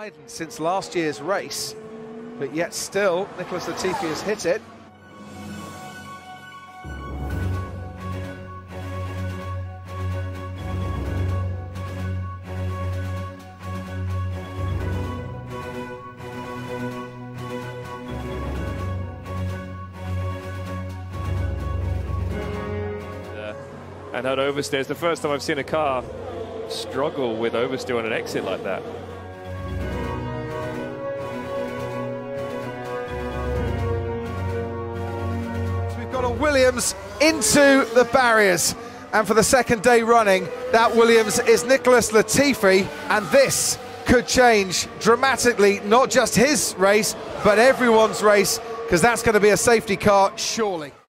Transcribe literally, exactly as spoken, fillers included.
widened since last year's race, but yet still Nicholas Latifi has hit it. And that oversteer is the first time I've seen a car struggle with oversteer on an exit like that. We've got a Williams into the barriers, and for the second day running, that Williams is Nicholas Latifi, and this could change dramatically, not just his race, but everyone's race, because that's going to be a safety car, surely.